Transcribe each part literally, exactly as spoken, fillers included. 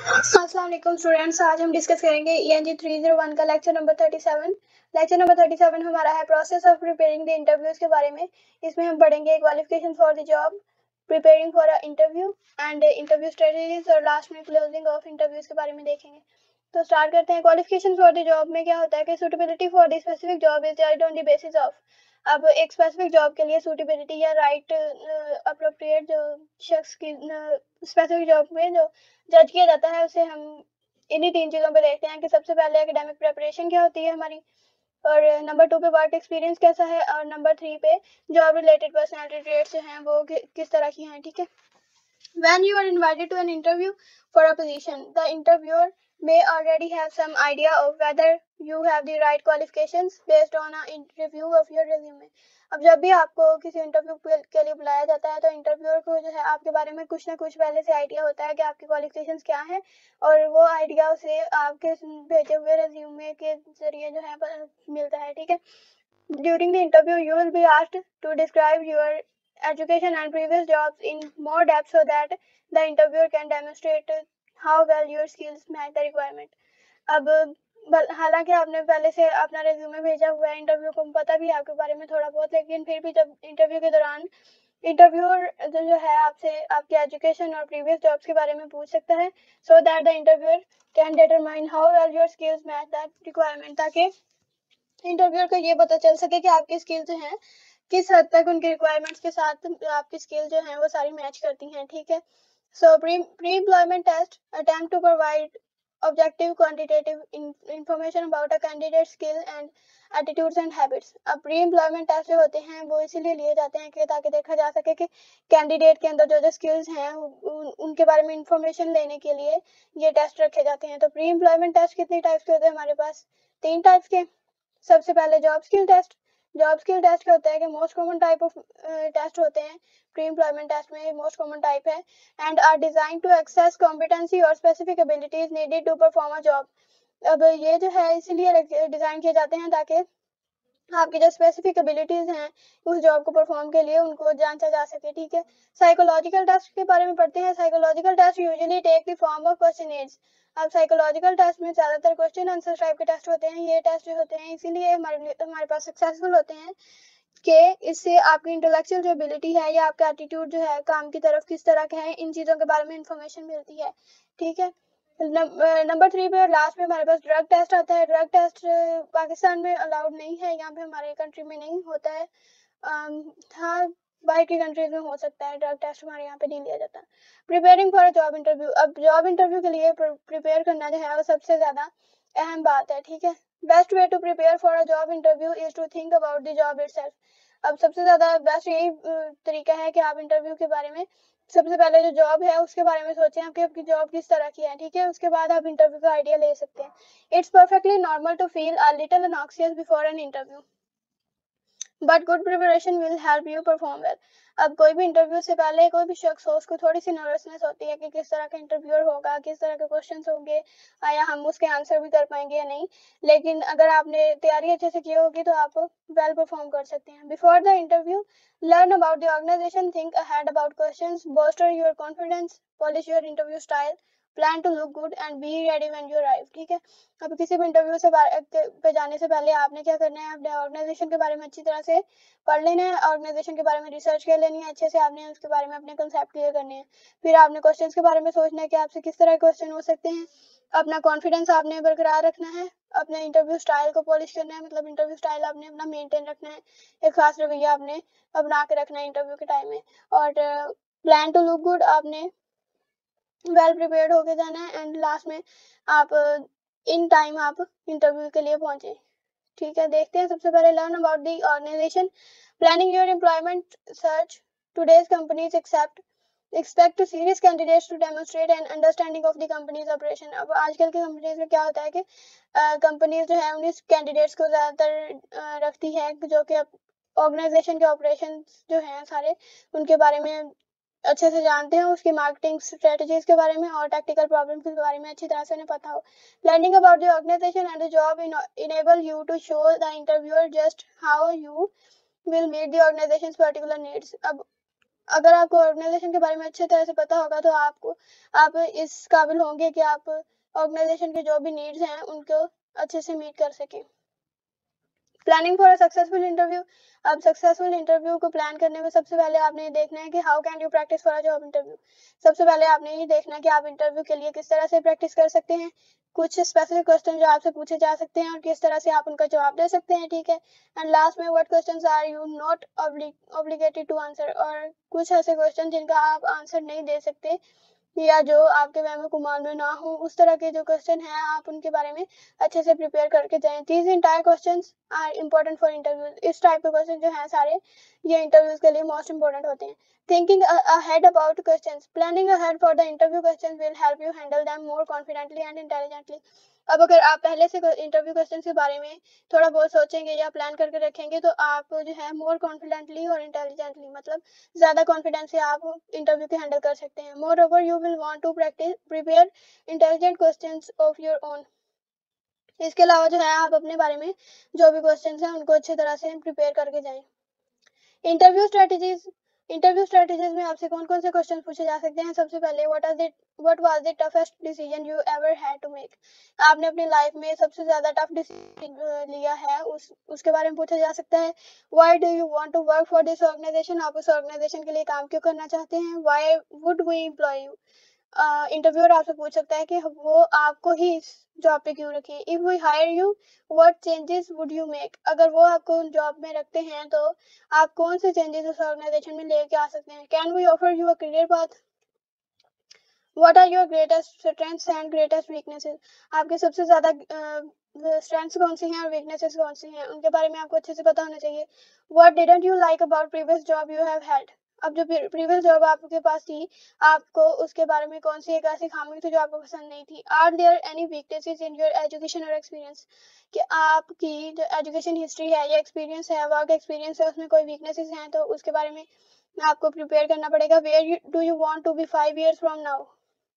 अस्सलाम वालेकुम स्टूडेंट्स, आज हम डिस्कस करेंगे E N G three zero one का lecture number thirty seven. Lecture number thirty seven हमारा है process of preparing the interviews के बारे में। इसमें हम पढ़ेंगे qualification for the job, preparing for a interview and interview strategies, और लास्ट में क्लोजिंग ऑफ इंटरव्यूज के बारे में देखेंगे। तो स्टार्ट करते हैं। क्वालिफिकेशन फॉर द जॉब में क्या होता है कि suitability for the specific job is judged on the basis of. अब एक स्पेसिफिक जॉब के लिए सूटेबिलिटी या राइट अप्रोप्रिएट जो शख्स की स्पेसिफिक जॉब में जो जज किया जाता है उसे हम इन्हीं तीन चीज़ों पे देखते हैं कि सबसे पहले एकेडमिक प्रिपरेशन क्या होती है हमारी, और नंबर टू पे वर्क एक्सपीरियंस कैसा है, और नंबर थ्री पे जॉब रिलेटेड पर्सनैलिटी ट्रेट्स जो हैं वो कि, किस तरह की हैं। ठीक है। When you are invited to an interview for a position, the interviewer may already have some idea of whether you have the right qualifications based on a review of your resume. अब जब भी आपको किसी interview के लिए बुलाया जाता है तो इंटरव्यूअर को जो है आपके बारे में कुछ ना कुछ पहले से आइडिया होता है कि आपकी क्वालिफिकेशंस क्या हैं, और वो आइडिया उसे आपके भेजे हुए रेज्यूमे के जरिए जो है मिलता है। ठीक है। During the interview, you will be asked to describe your education and previous jobs in more depth so that the interviewer can demonstrate how well your skills match the requirement. अब हालांकि आपने पहले से अपना रेज्यूमे भेजा हुआ है, interview को पता भी है आपके बारे में थोड़ा बहुत, लेकिन फिर भी जब इंटरव्यू के दौरान इंटरव्यूअर जो है आपसे आपके एजुकेशन और प्रीवियस जॉब्स के बारे में पूछ सकता है, so that the interviewer can determine how well your skills match that requirement, ताकि इंटरव्यूअर को ये पता चल सके कि आपकी स्किल जो हैं किस हद तक उनकी रिक्वायरमेंट्स के साथ आपकी स्किल जो हैं वो सारी मैच करती हैं। ठीक है। So pre pre employment test attempt to provide objective quantitative information about a candidate skill and attitudes and habits. अब प्री एम्प्लॉयमेंट टेस्ट जो होते हैं वो इसीलिए लिए जाते हैं कि ताकि देखा जा सके कि कैंडिडेट के अंदर जो जो स्किल्स हैं उन, उनके बारे में इंफॉर्मेशन लेने के लिए ये टेस्ट रखे जाते हैं। तो प्री एम्प्लॉयमेंट टेस्ट कितने टाइप्स के होते हैं हमारे पास? तीन टाइप्स के। सबसे पहले job skill test. Job skill test क्या होता है कि most common type of test होते हैं प्री एम्प्लॉयमेंट टेस्ट में, मोस्ट कॉमन टाइप है, and are design to access competency और specific abilities needed to perform a job. अब ये जो है इसीलिए डिजाइन किए जाते हैं ताकि आपकी जो स्पेसिफिक एबिलिटीज हैं उस जॉब को परफॉर्म के लिए उनको जांचा जा सके। ठीक है। साइकोलॉजिकल टेस्ट के बारे में पढ़ते हैं। Psychological test usually take the form of questionnaires. अब साइकोलॉजिकल टेस्ट में ज़्यादातर क्वेश्चन आंसर टाइप के टेस्ट होते हैं। ये टेस्ट जो होते हैं इसीलिए हमारे हमारे पास सक्सेसफुल होते हैं कि इससे आपकी इंटेलेक्चुअल जो एबिलिटी है या आपका एटीट्यूड जो है काम की तरफ किस तरह का है, इन चीज़ों के बारे में इंफॉर्मेशन मिलती है। ठीक है। नंबर थ्री पे और लास्ट में हमारे पास ड्रग टेस्ट आता है। ड्रग टेस्ट पाकिस्तान में अलाउड नहीं है, यहाँ पे हमारे कंट्री में नहीं होता है। हाँ, बाहर की कंट्रीज में हो सकता है, ड्रग टेस्ट हमारे यहाँ पे नहीं लिया जाता। Preparing for a job interview. अब जॉब इंटरव्यू के लिए प्रिपेयर करना जो है वो सबसे ज़्यादा अहम बात है। ठीक है। Best way to prepare for a job interview is to think about the job itself. अब सबसे ज़्यादा बेस्ट यही तरीका है कि आप इंटरव्यू के बारे में सबसे पहले जो जॉब है उसके बारे में सोचें, आपकी आपकी जॉब किस तरह की है। ठीक है। उसके बाद आप इंटरव्यू का आइडिया ले सकते हैं। It's perfectly normal to feel a little anxious before an interview, but good preparation will help you perform well. अब कोई भी इंटरव्यू से पहले कोई भी शख्स हो उसको थोड़ी सी नर्वसनेस होती है कि किस तरह का इंटरव्यूअर होगा, किस तरह के क्वेश्चन होंगे, या हम उसके आंसर भी कर पाएंगे या नहीं। लेकिन अगर आपने तैयारी अच्छे से की होगी तो आप वेल परफॉर्म कर सकते हैं। Before the interview learn about the organisation, think ahead about questions, booster your confidence, polish your interview style, plan to look good and be ready when you arrive. ठीक है। अब किसी भी इंटरव्यू से पे जाने से पहले आपने क्या करना है, अपने ऑर्गेनाइजेशन के बारे में अच्छी तरह से पढ़ लेना है, ऑर्गेनाइजेशन के बारे में रिसर्च कर लेनी है अच्छे से, आपने उसके बारे में अपने कंसेप्ट क्लियर करने हैं। फिर आपने क्वेश्चंस के बारे में सोचना है कि आपसे किस तरह के क्वेश्चन हो सकते हैं। अपना कॉन्फिडेंस आपने बरकरार रखना है, अपने इंटरव्यू स्टाइल को पॉलिश करना है, मतलब इंटरव्यू स्टाइल आपने अपना मेंटेन रखना है, एक खास रवैया आपने बना के रखना है इंटरव्यू के टाइम में, और प्लान टू लुक गुड, आपने वेल प्रिपेयर्ड होके जाना है, एंड लास्ट में आप इन टाइम आप इंटरव्यू के लिए पहुंचे। ठीक है। देखते हैं सबसे पहले learn about the organisation, planning your employment search. Today's companies accept expect serious candidates to demonstrate an understanding of the company's operation. अब आजकल की कंपनीज में क्या होता है कि कंपनीज जो है उन्हीं कैंडिडेट्स को ज़्यादातर रखती है जो कि ऑर्गेनाइजेशन के ऑपरेशन जो हैं सारे उनके बारे में अच्छे से जानते हैं, उसकी मार्केटिंग स्ट्रेटजीज के बारे में और टेक्निकल प्रॉब्लम्स के बारे में अच्छी तरह से उन्हें पता हो। Learning about the organisation and the job enable you to show the interviewer just how you will meet the organisation's particular needs. अब अगर आपको ऑर्गेनाइजेशन के बारे में अच्छे तरह से पता होगा तो आपको आप इस काबिल होंगे कि आप ऑर्गेनाइजेशन के जो भी नीड्स हैं उनको अच्छे से मीट कर सकें। Planning for a successful interview. अब सक्सेसफुल इंटरव्यू को प्लान करने में सबसे पहले आपने ये देखना है कि how can you practise for a job interview. सबसे पहले आपने ये देखना है कि आप इंटरव्यू के लिए किस तरह से प्रैक्टिस कर सकते हैं, कुछ स्पेसिफिक क्वेश्चन जो आपसे पूछे जा सकते हैं और किस तरह से आप उनका जवाब दे सकते हैं, ठीक है। एंड लास्ट में what questions are you not obligated to answer, और कुछ ऐसे क्वेश्चन जिनका आप आंसर नहीं दे सकते या जो आपके वहम गुमान में ना हो, उस तरह के जो क्वेश्चन हैं आप उनके बारे में अच्छे से प्रिपेयर करके जाएं। These entire questions are important for interviews. इस टाइप के क्वेश्चन जो हैं सारे ये इंटरव्यूज के लिए मोस्ट इंपॉर्टेंट होते हैं। Thinking ahead about questions. Planning ahead for the interview questions will help you handle them more confidently and intelligently. अब अगर आप पहले से इंटरव्यू क्वेश्चन के बारे में थोड़ा बहुत सोचेंगे या प्लान करके रखेंगे तो आप जो है मोर कॉन्फिडेंटली और इंटेलिजेंटली, मतलब ज़्यादा कॉन्फिडेंस से आप इंटरव्यू के हैंडल कर सकते हैं। Moreover you will want to practise prepare intelligent questions of your own. इसके अलावा जो है आप अपने बारे में जो भी क्वेश्चंस हैं उनको अच्छी तरह से प्रिपेयर करके जाएं। Interview strategies. इंटरव्यू स्ट्रेटजीज में आपसे कौन कौन से क्वेश्चन पूछे जा सकते हैं। सबसे पहले what are the what was the toughest decision you ever had to make. आपने अपनी लाइफ में सबसे ज्यादा टफ डिसीजन लिया है उस उसके बारे में पूछा जा सकता है। Why do you want to work for this organisation. आप उस ऑर्गेनाइजेशन के लिए काम क्यों करना चाहते हैं। Why would we employ you. Interviewer आपसे पूछ सकता है कि वो आपको ही इस जॉब पे क्यों रखे। If we hire you what changes would you make. अगर वो आपको जॉब में रखते हैं तो आप कौन से चेंजेस उस ऑर्गेनाइजेशन में लेके आ सकते हैं। Can we offer you a career path. What are your greatest strengths and greatest weaknesses. आपके सबसे ज्यादा स्ट्रेंथ्स कौन सी हैं और वीकनेसेस कौन सी हैं, उनके बारे में आपको अच्छे से पता होना चाहिए। What didn't you like about previous job you have had. अब जो प्रीवियस जॉब आपके पास थी आपको उसके बारे में कौन सी एक ऐसी खामी थी जो आपको पसंद नहीं थी। Are there any weaknesses in your education और एक्सपीरियंस। कि आपकी जो एजुकेशन हिस्ट्री है या एक्सपीरियंस है, वर्क एक्सपीरियंस है, उसमें कोई वीकनेसेस हैं तो उसके बारे में आपको प्रिपेयर करना पड़ेगा। Where do you want to be five years from now.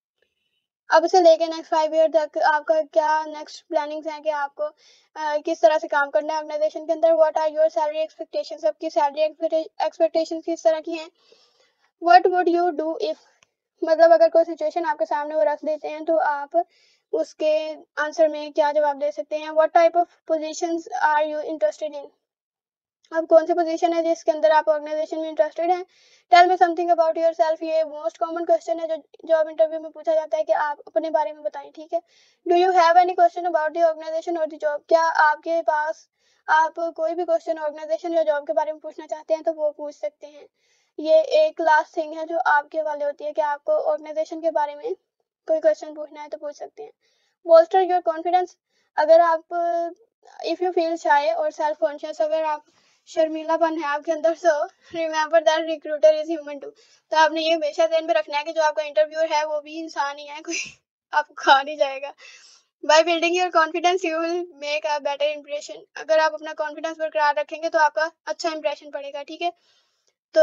अब से लेके नेक्स्ट फाइव ईयर तक आपका क्या नेक्स्ट प्लानिंग्स हैं कि आपको आ, किस तरह से काम करना है ऑर्गेनाइजेशन के अंदर। What are your salary expectations. आपकी सैलरी एक्सपेक्टेशंस किस तरह की हैं। What would you do if, मतलब अगर कोई सिचुएशन आपके सामने वो रख देते हैं तो आप उसके आंसर में क्या जवाब दे सकते हैं। What type of positions are you interested in. अब कौन सी पोजीशन है जिसके अंदर आप ऑर्गेनाइजेशन में इंटरेस्टेड हैं। Tell me something about yourself. ये मोस्ट कॉमन क्वेश्चन है जो जॉब इंटरव्यू में पूछा जाता है कि आप अपने बारे में बताएं, ठीक है। Do you have any question about the organisation और द जॉब। क्या आपके पास आप कोई भी क्वेश्चन ऑर्गेनाइजेशन या जॉब के बारे में पूछना चाहते हैं तो वो पूछ सकते हैं। ये एक लास्ट थिंग है जो आपके वाले होती है कि आपको ऑर्गेनाइजेशन के बारे में कोई क्वेश्चन पूछना है तो पूछ सकते हैं। Booster your confidence. अगर आप इफ यू फील शाय और सेल्फ कॉन्शियस, अगर आप शर्मीलापन है आपके अंदर, so remember that recruiter is human too. तो आपने ये हमेशा ध्यान में रखना है कि जो आपका इंटरव्यूअर है वो भी इंसान ही है, कोई आपको खा नहीं जाएगा। By building your confidence you will make a better impression. अगर आप अपना कॉन्फिडेंस बरकरार रखेंगे तो आपका अच्छा इंप्रेशन पड़ेगा, ठीक है। तो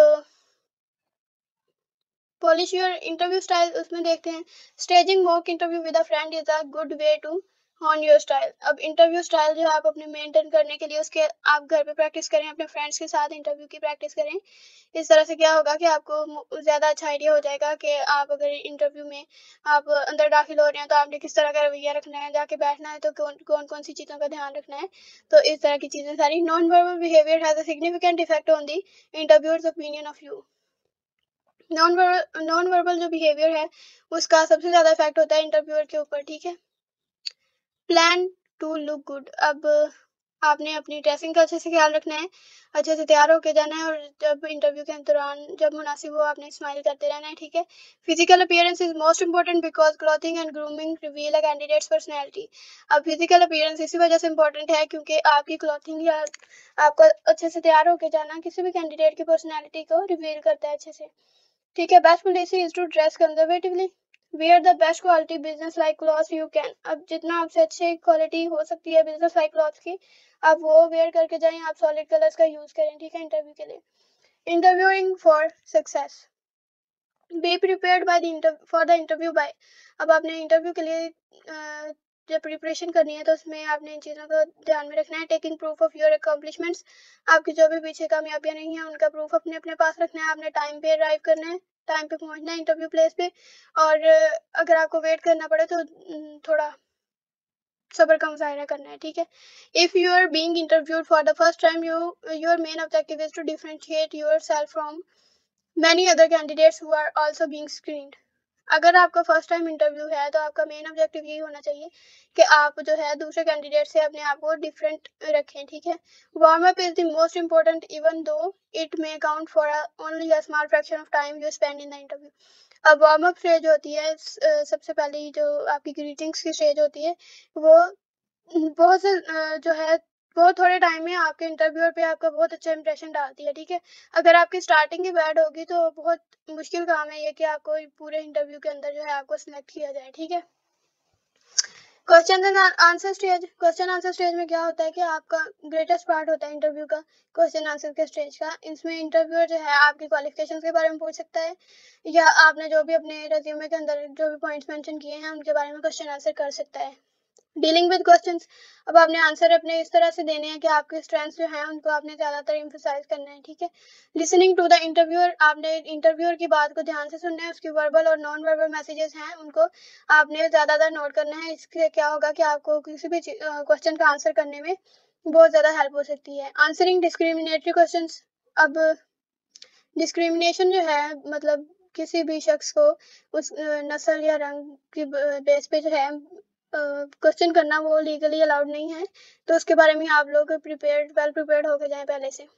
पॉलिश योर इंटरव्यू स्टाइल, उसमें देखते हैं staging mock interview with a friend is a good way to hone your style. अब इंटरव्यू स्टाइल जो है आप अपने मेंटेन करने के लिए उसके आप घर पे प्रैक्टिस करें, अपने फ्रेंड्स के साथ इंटरव्यू की प्रैक्टिस करें। इस तरह से क्या होगा कि आपको ज़्यादा अच्छा आइडिया हो जाएगा कि आप अगर इंटरव्यू में आप अंदर दाखिल हो रहे हैं तो आपने किस तरह का रवैया रखना है, जाके बैठना है तो कौन कौन कौन सी चीज़ों का ध्यान रखना है। तो इस तरह की चीज़ें सारी। Non verbal behaviour has a significant effect on the interviewer's opinion of you. Non verbal non verbal जो बिहेवियर है उसका सबसे ज्यादा इफेक्ट होता है इंटरव्यूअर के ऊपर, ठीक है। Plan to look good. अब आपने अपनी ड्रेसिंग का अच्छे से ख्याल रखना है, अच्छे से तैयार होकर जाना है और जब इंटरव्यू के दौरान जब मुनासिब हो आपने स्माइल करते रहना है, ठीक है। Physical appearance is most important because clothing and grooming reveal a candidate's personality. अब फिजिकल अपीयरेंस इसी वजह से इंपॉर्टेंट है क्योंकि आपकी क्लॉथिंग या आपका अच्छे से तैयार होकर जाना किसी भी कैंडिडेट की पर्सनैलिटी को रिवील करता है अच्छे से, ठीक है। Best policy is to dress conservatively. Wear the best quality business like cloth you can. अब जितना आपसे अच्छी क्वालिटी हो सकती है बिजनेस लाइक क्लॉथ की आप वो वेयर करके जाएं। आप सॉलिड कलर्स का यूज करें, ठीक है, इंटरव्यू के लिए। Interviewing for success. Be prepared by the for the interview by. अब आपने इंटरव्यू के लिए जब प्रिपरेशन करनी है तो उसमें आपने इन चीज़ों को ध्यान में रखना है। Taking proof of your accomplishments, आपकी जो भी पीछे कामयाबियाँ नहीं हैं उनका प्रूफ अपने अपने पास रखना है। आपने टाइम पे अराइव करना है, टाइम पे पहुंचना है इंटरव्यू प्लेस पे, और अगर आपको वेट करना पड़े तो थोड़ा सब्र का मुजाहरा करना है, ठीक है। If you are being interviewed for the first time, you your main objective is to differentiate yourself from many other candidates who are also being screened. अगर आपका फर्स्ट टाइम इंटरव्यू है तो आपका मेन ऑब्जेक्टिव यही होना चाहिए कि आप जो है दूसरे कैंडिडेट से अपने आप को डिफरेंट रखें, ठीक है। Warm up is the most important even though it may account for only a small fraction of time you spend in the interview. अब वार्म अप स्टेज होती है, सबसे पहले जो आपकी ग्रीटिंग्स की स्टेज होती है वो बहुत से जो है बहुत थोड़े टाइम में आपके इंटरव्यूअर पे आपका बहुत अच्छा इंप्रेशन डालती है, ठीक है। अगर आपकी स्टार्टिंग ही बैड होगी तो बहुत मुश्किल काम है ये कि आपको पूरे इंटरव्यू के अंदर जो है आपको सिलेक्ट किया जाए, ठीक है। Question and answer stage, question answer stage में क्या होता है कि आपका ग्रेटेस्ट पार्ट होता है इंटरव्यू का क्वेश्चन आंसर के स्टेज का। इसमें इंटरव्यूअर जो है आपकी क्वालिफिकेशंस के बारे में पूछ सकता है, या आपने जो भी अपने रेज्यूमे के अंदर जो भी पॉइंट्स मेंशन किए हैं उनके बारे में क्वेश्चन आंसर कर सकता है। डीलिंग विद क्वेश्चंस, अब आपने आंसर अपने इस तरह से देने हैं कि आपके स्ट्रेंथ्स जो हैं उनको आपने ज़्यादातर एम्फसाइज करना है, ठीक है। लिसनिंग टू द इंटरव्यूअर, आपने इंटरव्यूअर की बात को ध्यान से सुनना है, उसकी वर्बल और नॉन वर्बल मैसेजेस हैं उनको आपने ज़्यादातर नोट करना है। इससे क्या होगा कि आपको किसी भी क्वेश्चन का आंसर करने में बहुत ज़्यादा हेल्प हो सकती है। आंसरिंग डिस्क्रिमिनेटरी क्वेश्चन, अब डिस्क्रिमिनेशन जो है मतलब किसी भी शख्स को उस नस्ल या रंग की बेस पे जो है क्वेश्चन uh, करना वो लीगली अलाउड नहीं है, तो उसके बारे में आप लोग प्रिपेयर्ड वेल प्रिपेयर्ड होकर जाएं पहले से।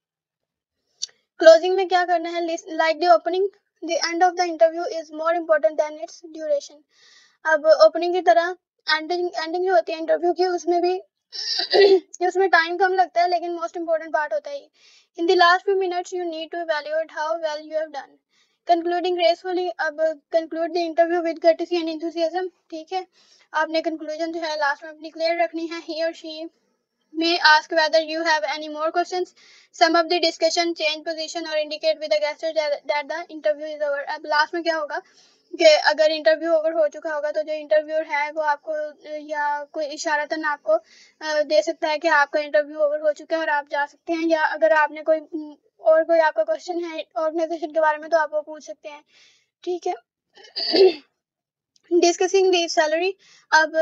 क्लोजिंग में क्या करना है, like the opening the end of the interview is more important than its duration. अब ओपनिंग की तरह एंडिंग एंडिंग जो होती है इंटरव्यू की उसमें भी उसमें टाइम कम लगता है लेकिन मोस्ट इम्पोर्टेंट पार्ट होता है। In the last few minutes you need to evaluate how well you have done. Concluding gracefully, अब conclude the interview with courtesy and enthusiasm, ठीक है। आपने कंक्लूजन जो है लास्ट में अपनी क्लियर रखनी है। He or she may ask whether you have any more questions, sum up the discussion, change position or indicate with a gesture that, that the interview is over। अब last में क्या होगा कि अगर इंटरव्यू ओवर हो चुका होगा तो जो इंटरव्यूअर है वो आपको या कोई इशारतन आपको दे सकता है कि आपका इंटरव्यू ओवर हो चुका है और आप जा सकते हैं, या अगर आपने कोई और कोई आपका क्वेश्चन है ऑर्गेनाइजेशन के बारे में तो आप वो पूछ सकते हैं, ठीक है। डिस्कसिंग दी सैलरी, अब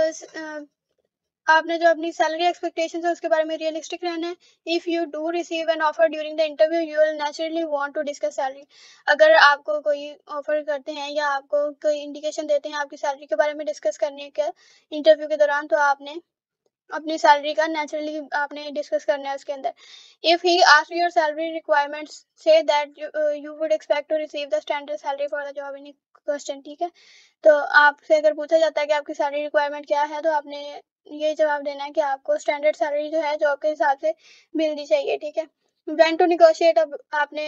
आपने जो अपनी सैलरी एक्सपेक्टेशंस है उसके बारे में रियलिस्टिक रहना है। If you do receive an offer during the interview you will naturally want to discuss salary. अगर आपको कोई ऑफर करते हैं या आपको कोई इंडिकेशन देते हैं आपकी सैलरी के बारे में डिस्कस करने के इंटरव्यू के दौरान, तो आपने अपनी सैलरी का नेचुरली आपने डिस्कस करना है उसके अंदर। If he ask your salary requirements say that you would expect to receive the standard salary for the job in question, ठीक है। तो आपसे अगर पूछा जाता है कि आपकी सैलरी रिक्वायरमेंट क्या है तो आपने ये जवाब देना है कि आपको स्टैंडर्ड सैलरी जो है जॉब के हिसाब से मिलनी चाहिए, ठीक है। व्हेन टू निगोशिएट, अब आपने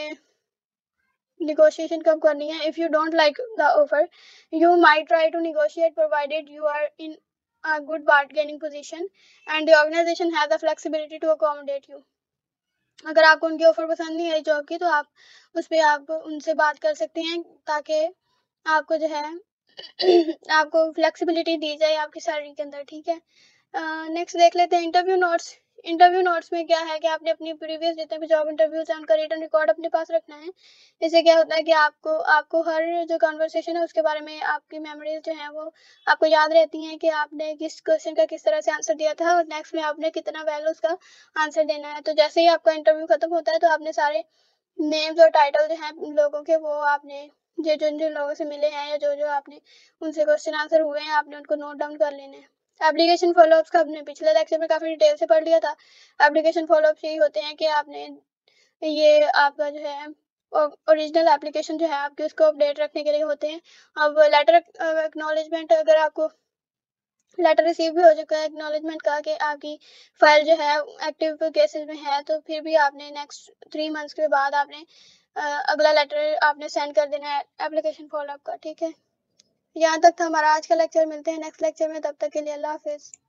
निगोशिएशन कब करनी है। If you don't like the offer you might try to negotiate provided you are in a good bargaining position and the organization has the flexibility to accommodate you। अगर आपको उनकी offer पसंद नहीं आई जॉब की तो आप उस पर आप उनसे बात कर सकते हैं ताकि आपको जो है आपको फ्लेक्सिबिलिटी दी जाए आपकी सैलरी के अंदर, ठीक है। नेक्स्ट uh, देख लेते हैं इंटरव्यू नोट्स। इंटरव्यू नोट्स में क्या है कि आपने अपनी प्रीवियस जितने भी जॉब इंटरव्यूज हैं उनका रिटन रिकॉर्ड अपने पास रखना है। इससे क्या होता है कि आपको आपको हर जो कन्वर्सेशन है उसके बारे में आपकी मेमोरीज जो हैं वो आपको याद रहती हैं कि आपने किस क्वेश्चन का किस तरह से आंसर दिया था और नेक्स्ट में आपने कितना वेल उसका आंसर देना है। तो जैसे ही आपका इंटरव्यू खत्म होता है तो आपने सारे नेम्स और टाइटल जो हैं लोगों के वो आपने जो जिन जिन लोगों से मिले हैं या जो जो आपने उनसे क्वेश्चन आंसर हुए हैं आपने उनको नोट डाउन कर लेने हैं। एप्लीकेशन फॉलोअप्स का आपने पिछले लेक्चर में काफ़ी डिटेल से पढ़ लिया था। एप्लीकेशन फॉलोअप्स यही होते हैं कि आपने ये आपका जो है ओरिजिनल एप्लीकेशन जो है आपके उसको अपडेट रखने के लिए होते हैं। अब लेटर एक्नॉलेजमेंट, अगर आपको लेटर रिसीव भी हो चुका है एक्नॉलेजमेंट का कि आपकी फाइल जो है एक्टिव केसेस में है तो फिर भी आपने नेक्स्ट थ्री मंथ्स के बाद आपने अगला लेटर आपने सेंड कर देना है एप्लीकेशन फॉलोअप का, ठीक है। यहाँ तक था हमारा आज का लेक्चर। मिलते हैं नेक्स्ट लेक्चर में, तब तक के लिए अल्लाह हाफिज़।